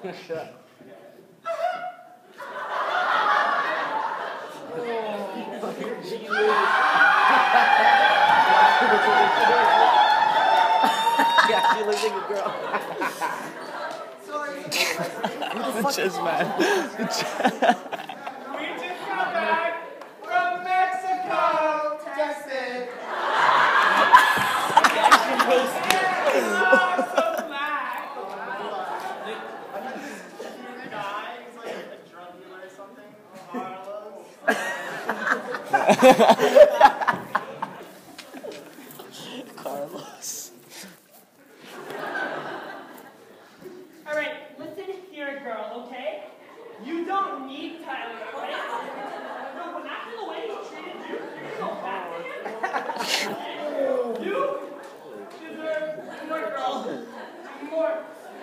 Shut up. Yeah, she looks like a girl. Sorry. The chess man. We just got back from Mexico. Texas. I'm so glad. The guy is like a drug dealer or something. Carlos. All right, listen here, girl, okay? You don't need Tyler, okay? No, but after the way he treated you, you're gonna go back to him. You deserve more, girl. More.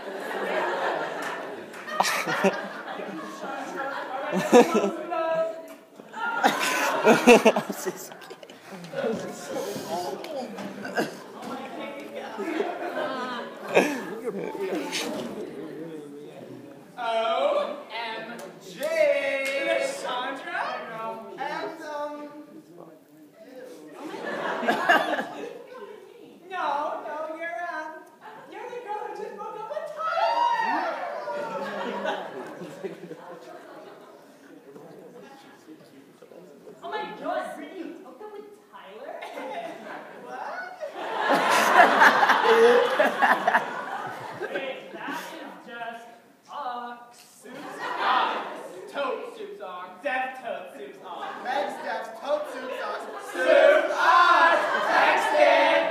OMG! Sandra? And, No, you're the girl who just broke up with Tyler! Oh my god, Brittany, you broke up with Tyler? What? Wait, that is just soups off. Tote soups off. Dev tote soups off. Meg's Dev's tote soup sauce. Soups off! Texted!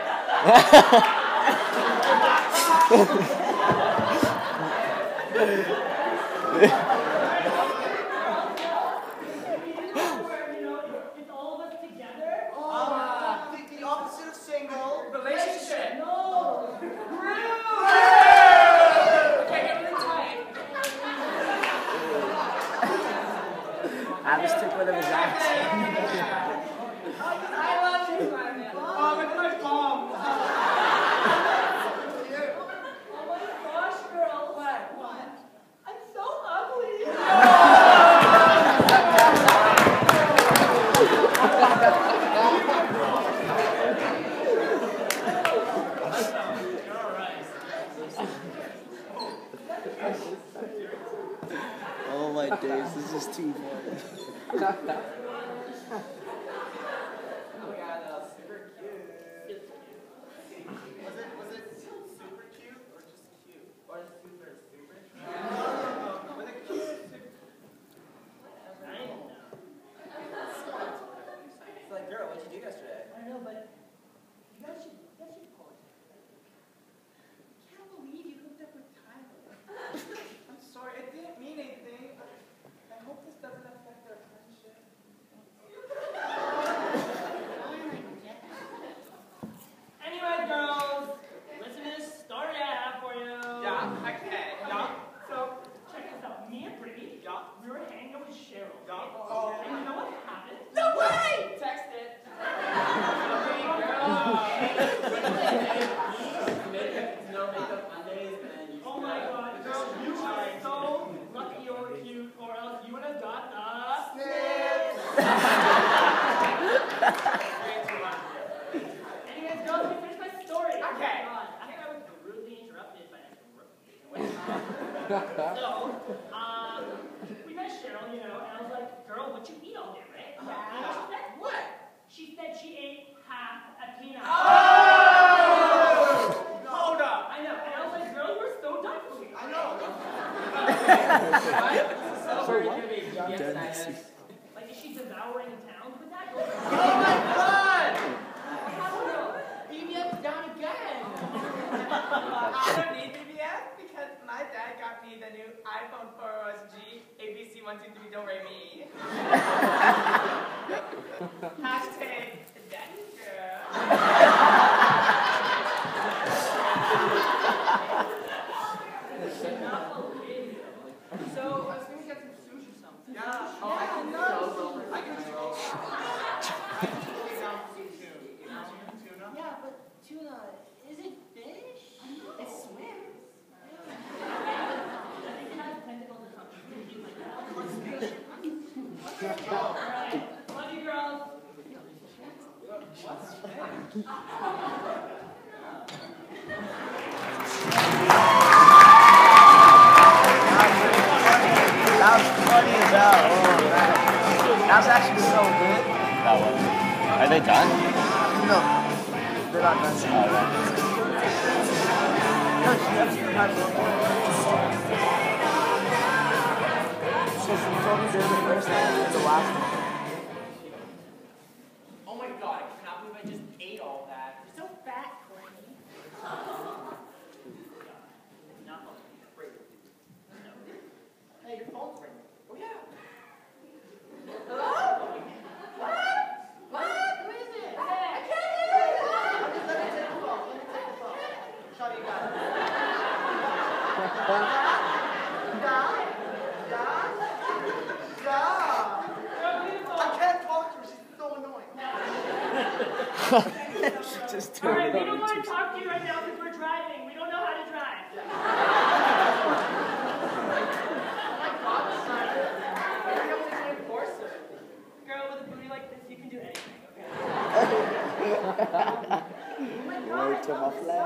It's all of us together. The opposite of single. Relationship. No. Okay, get really tight. Alice took one of his acts. I love you, man. Oh, look at my palm. Oh my gosh, girl. What? I'm so ugly. Oh my days, this is too fun. Oh my god, that was super cute. Was it super cute or just cute? Or super cute? Was it cute? I don't know. It's like, girl, what'd you do yesterday? I don't know, but you guys should call it. I can't believe you hooked up with Tyler. I'm sorry, it didn't mean anything. I hope this doesn't affect our friendship. Anyway, girls, listen to this story I have for you. Yeah, okay, yeah. So, check this out. Me and Brittany, we were hanging out with Cheryl. Yeah. Oh. And you know what happened? No way! Text it. Okay, girl. No makeup Mondays, and you Oh my god, girl, you are so lucky or cute, or else you would have got the Snips. Anyways, girls, let me finish my story. Okay. Oh my god, I think I was rudely interrupted by that. So, we met Cheryl, you know, and I was like, girl, what you eat all day, right? You know what she said? What? She said she ate half a peanut. Oh! Hold up. I know, and I was like, girl, you were so dumb for me. I know. celebrate your baby. Yes, Like, is she devouring towns with that? Oh my god! I don't know. BBS down again. I don't need BBS because my dad got me the new iPhone 4OS G ABC 123 Do Re Mi. Hashtag daddy girl. So, I was gonna get some sushi or something. Yeah. Oh, I can know. I can roll. Yeah, but tuna, is it fish? It swims. actually so good. That one. Are they done? No, they're not done. Oh, right. No, she actually has one more. So she told me during the first one and the last one. Oh my god, I cannot believe I just ate all that. You're so fat, Courtney. Hey, your phone's ringing. Oh yeah. Hello? What? What? Who is it? I can't hear you. Let me take the phone. Let me take the phone. Shawty, you got it. I can't talk to her. She's so annoying. Just All right, we turned don't it want over to talk to you right now because we're driving. We don't know how to drive. Girl, with a booty like this, you can do anything, okay? Word to my flag.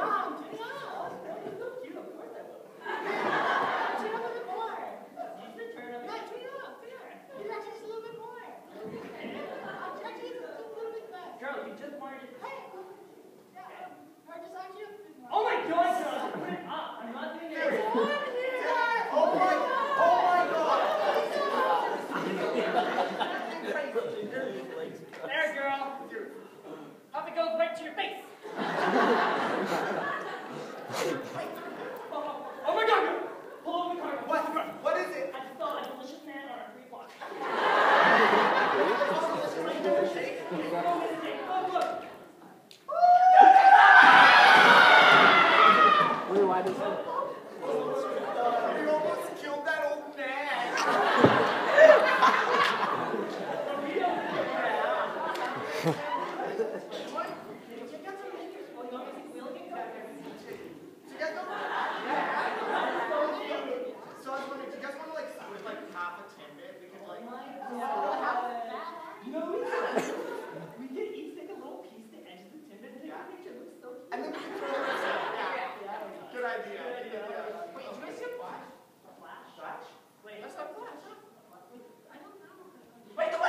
Girl, you just wanted to... Oh my god, girl, put it up. I'm not doing it. Oh my god! There, girl. Up it goes right to your face. Oh my god, girl. Pull over the car. What is it? I just saw a delicious man on a free block. Wait, why does it? You almost killed that old man. So I was wondering, do you guys want to like switch like half a Timbit? We could like. We can each take a little piece to edge the Timbit and take a picture. It looks so cute. And then we can throw it in. Yeah. Good idea. Wait, do you guys see a flash? Flash? Wait, Let's have flash. I don't know. Wait, the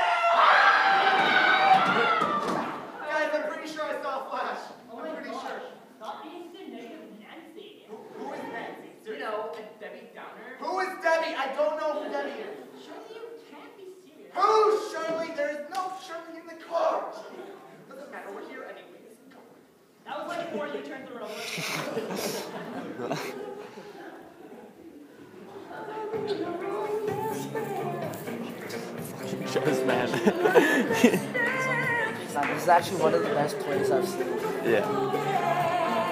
guys, I'm pretty sure I saw a flash. I'm pretty sure. Stop being so negative, Nancy. Who is Nancy? You know, a Debbie Downer. Who is Debbie? I don't know who Debbie is. Surely you can't be serious. Who's Shirley? There is no Shirley in the car. Doesn't matter. We're here anyways. That was like before you turned the road. Just man. This is actually one of the best plays I've seen. Yeah.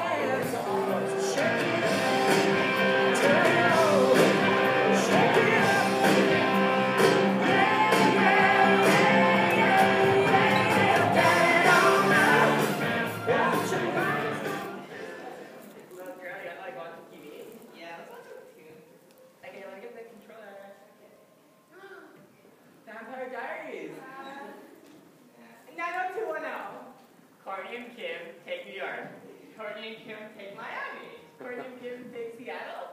Vampire Diaries. 90210. Courtney and Kim take New York. Courtney and Kim take Miami. Courtney and Kim take Seattle.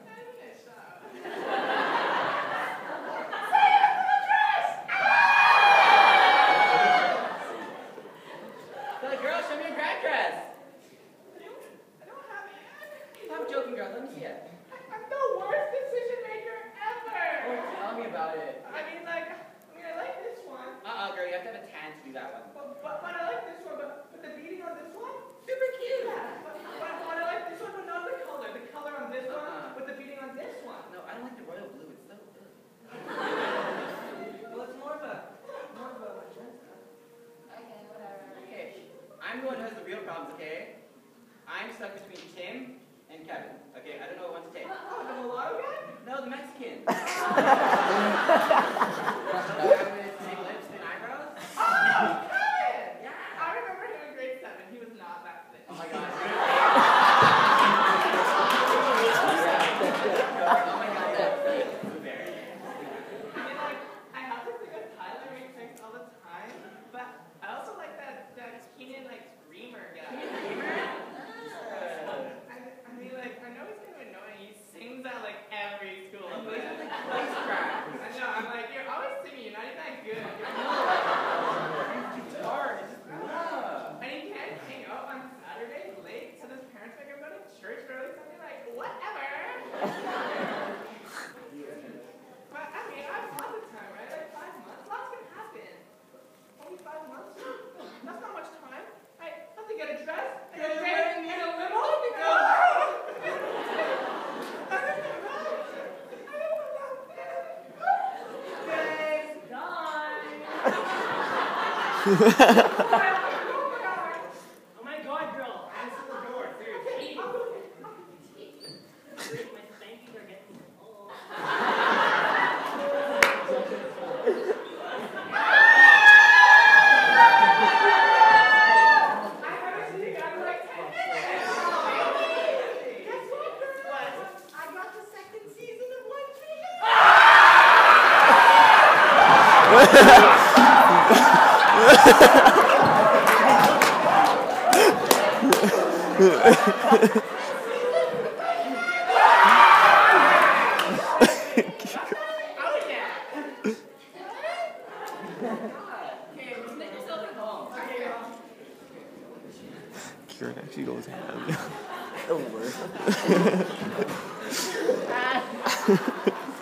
So, girl, show me your grad dress. I don't have it yet. I'm joking, girl. Let me see it. I'm the worst decision maker ever. Oh, tell me about it. I like this one. Girl, you have to have a tan to do that one. But I like this one, but the beading on this one? Super cute. Yeah, but I like this one, but not the color. The color on this one, but the beading on this one. No, I don't like the royal blue. It's so good. Well, it's more of a Okay, whatever. Okay, I'm the one who has the real problems, okay? I'm stuck between Kim and Kevin. Okay, I don't know what one to take. Oh, the mulatto guy? No, the Mexican. Lips and eyebrows? Oh, Kevin! Yeah. I remember him in grade 7. He was not that thick. Oh my god. Oh my god, yeah. Very. I mean, like, I have this thing with Tyler makes things all the time, but I also like that Keenan, like, screamer guy. I mean, like, I know he's kind of annoying. He sings at, like, every school. I know, I'm like, Oh my God, girl! Answer the door. They're cheating. My spankings are getting old. Kieran actually goes ham. The worst.